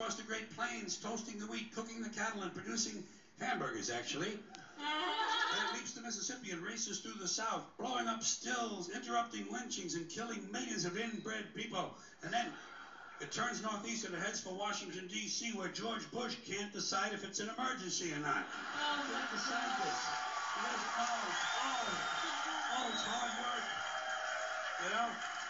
Across the Great Plains, toasting the wheat, cooking the cattle, and producing hamburgers, actually. And it leaps the Mississippi and races through the South, blowing up stills, interrupting lynchings, and killing millions of inbred people. And then it turns northeast and it heads for Washington, D.C., where George Bush can't decide if it's an emergency or not. He can't decide this. He doesn't know. Oh, it's hard work. You know?